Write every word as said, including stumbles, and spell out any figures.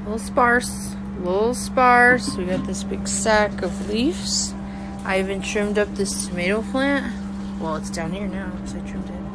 little sparse, a little sparse. We got this big sack of leaves. I even trimmed up this tomato plant. Well, it's down here now because I trimmed it.